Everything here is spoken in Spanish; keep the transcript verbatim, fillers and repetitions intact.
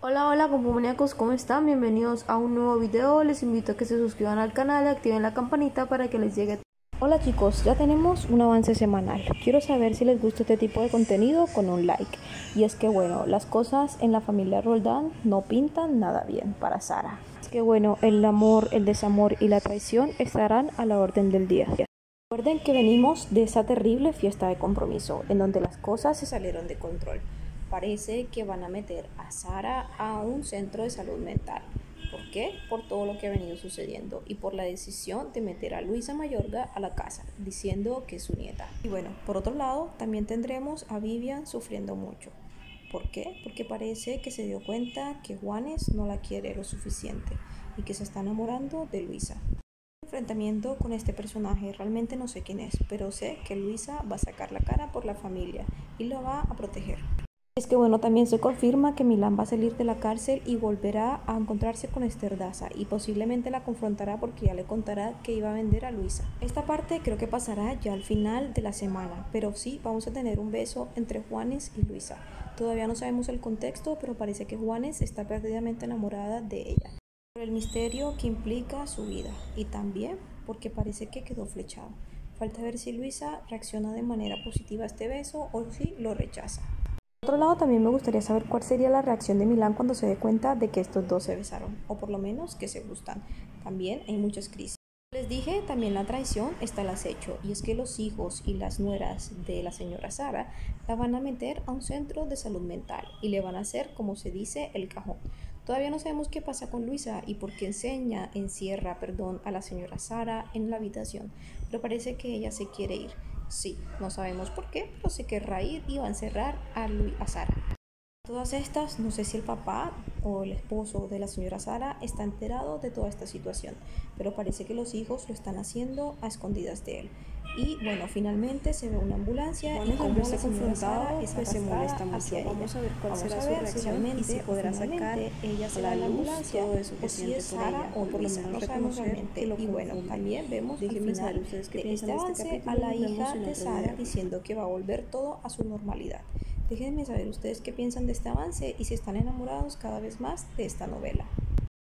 Hola, hola compañeros, ¿cómo están? Bienvenidos a un nuevo video. Les invito a que se suscriban al canal y activen la campanita para que les llegue. Hola chicos, ya tenemos un avance semanal. Quiero saber si les gusta este tipo de contenido con un like. Y es que bueno, las cosas en la familia Roldán no pintan nada bien para Sara. Es que bueno, el amor, el desamor y la traición estarán a la orden del día. Recuerden que venimos de esa terrible fiesta de compromiso, en donde las cosas se salieron de control. Parece que van a meter a Sara a un centro de salud mental. ¿Por qué? Por todo lo que ha venido sucediendo y por la decisión de meter a Luisa Mayorga a la casa, diciendo que es su nieta. Y bueno, por otro lado, también tendremos a Vivian sufriendo mucho. ¿Por qué? Porque parece que se dio cuenta que Juanes no la quiere lo suficiente y que se está enamorando de Luisa. Enfrentamiento con este personaje, realmente no sé quién es, pero sé que Luisa va a sacar la cara por la familia y la va a proteger. Es que bueno, también se confirma que Milán va a salir de la cárcel y volverá a encontrarse con Esther Daza y posiblemente la confrontará porque ya le contará que iba a vender a Luisa. Esta parte creo que pasará ya al final de la semana, pero sí vamos a tener un beso entre Juanes y Luisa. Todavía no sabemos el contexto, pero parece que Juanes está perdidamente enamorada de ella. Por el misterio que implica su vida y también porque parece que quedó flechado. Falta ver si Luisa reacciona de manera positiva a este beso o si lo rechaza. Por otro lado, también me gustaría saber cuál sería la reacción de Milán cuando se dé cuenta de que estos dos se besaron, o por lo menos que se gustan. También hay muchas crisis. Les dije, también la traición está al acecho, y es que los hijos y las nueras de la señora Sara la van a meter a un centro de salud mental y le van a hacer, como se dice, el cajón. Todavía no sabemos qué pasa con Luisa y por qué enseña, encierra, perdón, a la señora Sara en la habitación, pero parece que ella se quiere ir. Sí, no sabemos por qué, pero se querrá ir y va a encerrar a, Lu a Sara. Todas estas, no sé si el papá o el esposo de la señora Sara está enterado de toda esta situación, pero parece que los hijos lo están haciendo a escondidas de él. Y bueno, finalmente se ve una ambulancia bueno, y como se confrontado, pues se molesta mucho. Vamos a ver cuál Vamos será su reacción y si podrá sacar ella se la ambulancia todo eso que o siente si es Sara por ella, o por lo menos no sabemos realmente. Y bueno, también vemos al final ustedes que de este avance a la hija de Sara diciendo que va a volver todo a su normalidad. Déjenme saber ustedes qué piensan de este avance y si están enamorados cada vez más de esta novela.